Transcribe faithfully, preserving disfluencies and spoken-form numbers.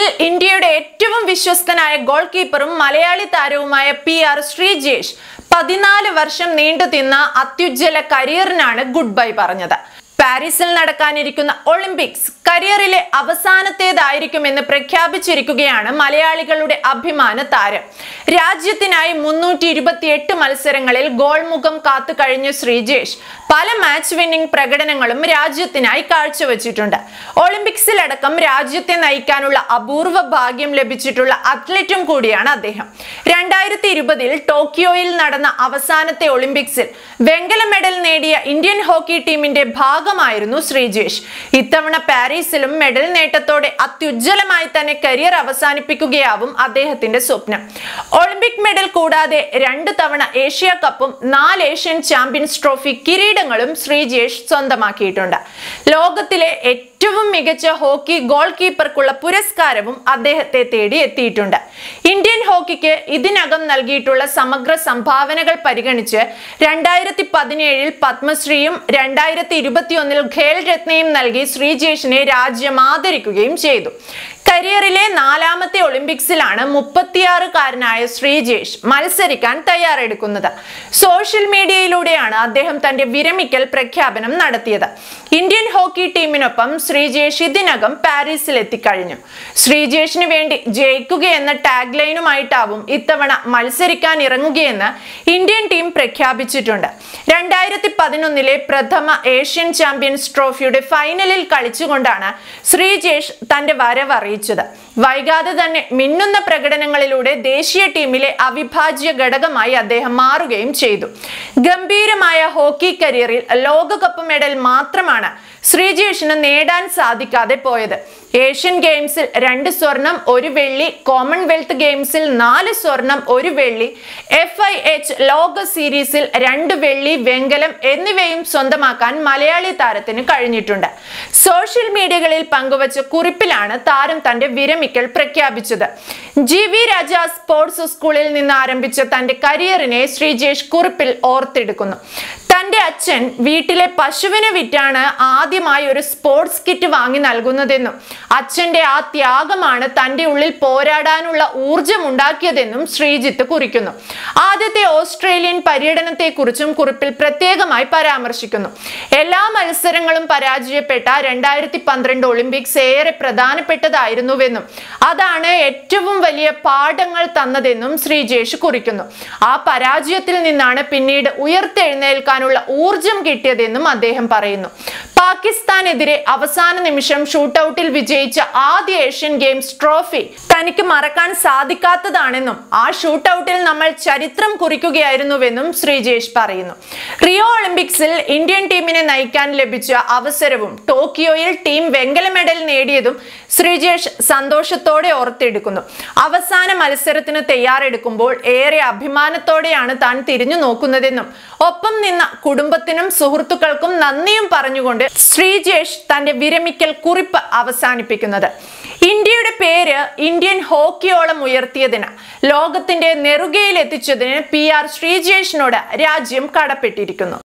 ഒളിമ്പിക്സിൽ ഇന്ത്യയുടെ ഏറ്റവും വിശ്വസ്തനായ ഗോൾ കീപ്പറും മലയാളി താരവുമായ പി ആർ ശ്രീജേഷ് പതിനാല് വർഷം നീണ്ടുനിന്ന അത്യുജ്വല കരിയറിനാണ് ഗുഡ് ബൈ പറഞ്ഞത്. പാരീസിൽ നടക്കാനിരിക്കുന്ന ഒളിമ്പിക്സ് കരിയറിലെ അവസാനത്തേതായിരിക്കുമെന്ന് പ്രഖ്യാപിച്ചിരിക്കുകയാണ് മലയാളികളുടെ അഭിമാന താരം. രാജ്യത്തിനായി മുന്നൂറ്റി ഇരുപത്തി എട്ട് മത്സരങ്ങളിൽ ഗോൾ മുഖം കാത്തു കഴിഞ്ഞ ശ്രീജേഷ് പല മാച്ച് വിന്നിംഗ് പ്രകടനങ്ങളും രാജ്യത്തിനായി കാഴ്ചവെച്ചിട്ടുണ്ട്. ഒളിമ്പിക്സിലടക്കം രാജ്യത്തെ നയിക്കാനുള്ള അപൂർവ ഭാഗ്യം ലഭിച്ചിട്ടുള്ള അത്ലറ്റും കൂടിയാണ് അദ്ദേഹം. രണ്ടായിരത്തി ഇരുപതിൽ ടോക്കിയോയിൽ നടന്ന അവസാനത്തെ ഒളിമ്പിക്സിൽ വെങ്കല മെഡൽ നേടിയ ഇന്ത്യൻ ഹോക്കി ടീമിന്റെ ഭാഗമായിരുന്നു ശ്രീജേഷ്. ഇത്തവണ പാരീസിലും മെഡൽ നേട്ടത്തോടെ അത്യുജ്വലമായി തന്നെ കരിയർ അവസാനിപ്പിക്കുകയാവും അദ്ദേഹത്തിന്റെ സ്വപ്നം. ഒളിമ്പിക് മെഡൽ കൂടാതെ രണ്ട് തവണ ഏഷ്യ കപ്പും നാല് ഏഷ്യൻ ചാമ്പ്യൻസ് ട്രോഫി കിരീടങ്ങളും ശ്രീജേഷ് സ്വന്തമാക്കിയിട്ടുണ്ട്. ലോകത്തിലെ ഏറ്റവും മികച്ച ഹോക്കി ഗോൾ കീപ്പർക്കുള്ള പുരസ്കാരവും അദ്ദേഹത്തെ തേടി എത്തിയിട്ടുണ്ട്. ഇന്ത്യൻ ഹോക്കിക്ക് ഇതിനകം നൽകിയിട്ടുള്ള സമഗ്ര സംഭാവനകൾ പരിഗണിച്ച് രണ്ടായിരത്തി പതിനേഴിൽ പത്മശ്രീയും രണ്ടായിരത്തി ഇരുപത്തി ഒന്നിൽ ഖേൽ രത്നയും നൽകി ശ്രീജേഷിനെ രാജ്യം ആദരിക്കുകയും ചെയ്തു. കരിയറിലെ നാലാമത്തെ ഒളിമ്പിക്സിലാണ് മുപ്പത്തിയാറുകാരനായ ശ്രീജേഷ് മത്സരിക്കാൻ തയ്യാറെടുക്കുന്നത്. സോഷ്യൽ മീഡിയയിലൂടെയാണ് അദ്ദേഹം തന്റെ വിരമിക്കൽ പ്രഖ്യാപനം നടത്തിയത്. ഇന്ത്യൻ ഹോക്കി ടീമിനൊപ്പം ശ്രീജേഷ് ഇതിനകം പാരീസിൽ എത്തിക്കഴിഞ്ഞു. ശ്രീജേഷിന് വേണ്ടി ജയിക്കുക എന്ന ടാഗ് ലൈനുമായിട്ടാവും ഇത്തവണ മത്സരിക്കാൻ ഇറങ്ങുകയെന്ന് ഇന്ത്യൻ ടീം പ്രഖ്യാപിച്ചിട്ടുണ്ട്. രണ്ടായിരത്തി പതിനൊന്നിലെ പ്രഥമ ഏഷ്യൻ ചാമ്പ്യൻസ് ട്രോഫിയുടെ ഫൈനലിൽ കളിച്ചുകൊണ്ടാണ് ശ്രീജേഷ് തന്റെ വരവ് അറിയിച്ചത്. വൈകാതെ തന്നെ മിന്നുന്ന പ്രകടനങ്ങളിലൂടെ ദേശീയ ടീമിലെ അവിഭാജ്യ ഘടകമായി അദ്ദേഹം മാറുകയും ചെയ്തു. ഗംഭീരമായ ഹോക്കി കരിയറിൽ ലോകകപ്പ് മെഡൽ മാത്രമാണ് ശ്രീജേഷിന് നേടാൻ സാധിക്കാതെ പോയത്. ഏഷ്യൻ ഗെയിംസിൽ രണ്ട് സ്വർണം ഒരു വെള്ളി, കോമൺവെൽത്ത് ഗെയിംസിൽ നാല് സ്വർണം ഒരു വെള്ളി, എഫ് ഐ എച്ച് ലോക സീരീസിൽ രണ്ട് വെള്ളി, വെങ്കലം എന്നിവയും സ്വന്തമാക്കാൻ മലയാളി താരത്തിന് കഴിഞ്ഞിട്ടുണ്ട്. സോഷ്യൽ മീഡിയകളിൽ പങ്കുവച്ച കുറിപ്പിലാണ് താരം തന്റെ വിരമിക്കൽ പ്രഖ്യാപിച്ചത്. ജി വി രാജ സ്പോർട്സ് സ്കൂളിൽ നിന്ന് ആരംഭിച്ച തന്റെ കരിയറിനെ ശ്രീജേഷ് കുറിപ്പിൽ ഓർത്തെടുക്കുന്നു. തന്റെ അച്ഛൻ വീട്ടിലെ പശുവിനെ വിറ്റാണ് ആദ്യമായി ഒരു സ്പോർട്സ് കിറ്റ് വാങ്ങി നൽകുന്നതെന്നും അച്ഛന്റെ ആ ത്യാഗമാണ് തന്റെ ഉള്ളിൽ പോരാടാനുള്ള ഊർജം ഉണ്ടാക്കിയതെന്നും ശ്രീജിത്ത് കുറിക്കുന്നു. ആദ്യത്തെ ഓസ്ട്രേലിയൻ പര്യടനത്തെക്കുറിച്ചും കുറിപ്പിൽ പ്രത്യേകമായി പരാമർശിക്കുന്നു. എല്ലാ മത്സരങ്ങളും പരാജയപ്പെട്ട രണ്ടായിരത്തി പന്ത്രണ്ട് ഒളിമ്പിക്സ് ഏറെ പ്രധാനപ്പെട്ടതായിരുന്നുവെന്നും അതാണ് ഏറ്റവും വലിയ പാഠങ്ങൾ തന്നതെന്നും ശ്രീജേഷ് കുറിക്കുന്നു. ആ പരാജയത്തിൽ നിന്നാണ് പിന്നീട് ഉയർത്തെഴുന്നേൽക്കാനുള്ള ഊർജം കിട്ടിയതെന്നും അദ്ദേഹം പറയുന്നു. പാകിസ്ഥാനെതിരെ അവസാന നിമിഷം ഷൂട്ടൌട്ടിൽ വിജയിച്ച ആദ്യ ഏഷ്യൻ ഗെയിംസ് ട്രോഫി തനിക്ക് മറക്കാൻ സാധിക്കാത്തതാണെന്നും ആ ഷൂട്ടൌട്ടിൽ നമ്മൾ ചരിത്രം കുറിക്കുകയായിരുന്നുവെന്നും ശ്രീജേഷ് പറയുന്നു. റിയോ ഒളിമ്പിക്സിൽ ഇന്ത്യൻ ടീമിനെ നയിക്കാൻ ലഭിച്ച അവസരവും ടോക്കിയോയിൽ ടീം വെങ്കല മെഡൽ നേടിയതും ശ്രീജേഷ് സന്തോഷത്തോടെ ഓർത്തെടുക്കുന്നു. അവസാന മത്സരത്തിന് തയ്യാറെടുക്കുമ്പോൾ ഏറെ അഭിമാനത്തോടെയാണ് താൻ തിരിഞ്ഞു നോക്കുന്നതെന്നും ഒപ്പം നിന്ന കുടുംബത്തിനും സുഹൃത്തുക്കൾക്കും നന്ദിയും പറഞ്ഞുകൊണ്ട് ശ്രീജേഷ് തന്റെ വിരമിക്കൽ കുറിപ്പ് അവസാനിപ്പിക്കുന്നത്. ഇന്ത്യയുടെ പേര് ഇന്ത്യൻ ഹോക്കിയോളം ഉയർത്തിയതിന്, ലോകത്തിന്റെ നെറുകയിൽ എത്തിച്ചതിന് പി ആർ ശ്രീജേഷിനോട് രാജ്യം കടപ്പെട്ടിരിക്കുന്നു.